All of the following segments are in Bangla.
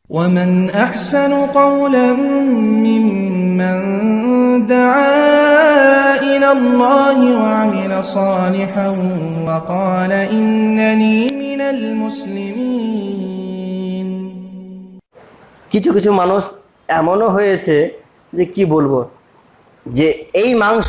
ومن أحسن قولا ممن دعا إلى الله وعمل صالحا وقال إنني من المسلمين। কিছু কিছু মানুষ এমনও হয়েছে যে কি বলবো, যে এই মাংস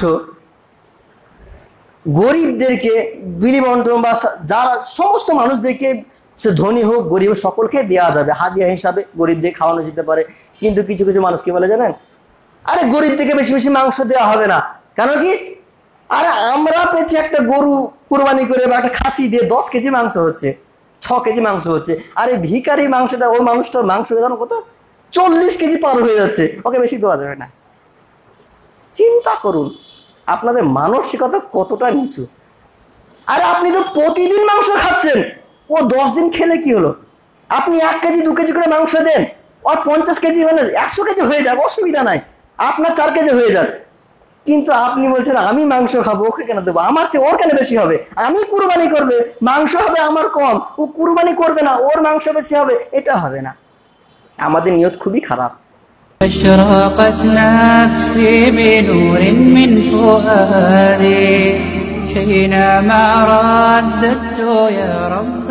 গরিবদেরকে বিলি বন্টন বা যারা সমস্ত মানুষদেরকে, সে ধনী হোক গরিব সকলকে দেওয়া যাবে, হাদিয়া হিসাবে গরিবদের খাওয়ানো যেতে পারে। কিন্তু কিছু কিছু মানুষ কি বলে জানেন, আরে গরিব থেকে বেশি বেশি মাংস দেওয়া হবে না, কেন কি আরে আমরা পেয়েছি একটা গরু কুরবানি করে বা একটা খাসি দিয়ে 10 কেজি মাংস হচ্ছে, 6 কেজি মাংস হচ্ছে, আরে ভিখারি মাংসটা ওই মানুষটার মাংস জানো কত, 40 কেজি পার হয়ে যাচ্ছে, ওকে বেশি দেওয়া যাবে না। চিন্তা করুন আপনাদের মানসিকতা কতটা নিচু। আরে আপনি তো প্রতিদিন মাংস খাচ্ছেন, ও 10 দিন খেলে কি হলো, আপনি 1 কেজি 2 কেজি করে মাংস দেন, ওর 50 কেজি হলে 100 কেজি হয়ে যাবে, অসুবিধা নাই, আপনার 4 কেজি হয়ে যান। কিন্তু আপনি বলছেন আমি মাংস খাবো, ওকে কেন দেবো, আমার চেয়ে ওর কেন বেশি হবে, আমি কুরবানি করবে মাংস হবে আমার কম, ও কুরবানি করবে না ওর মাংস বেশি হবে, এটা হবে না। আমাদের নিয়ত খুবই খারাপ। أشرقت نفسي بنور من فؤادي حينما رددت يا رب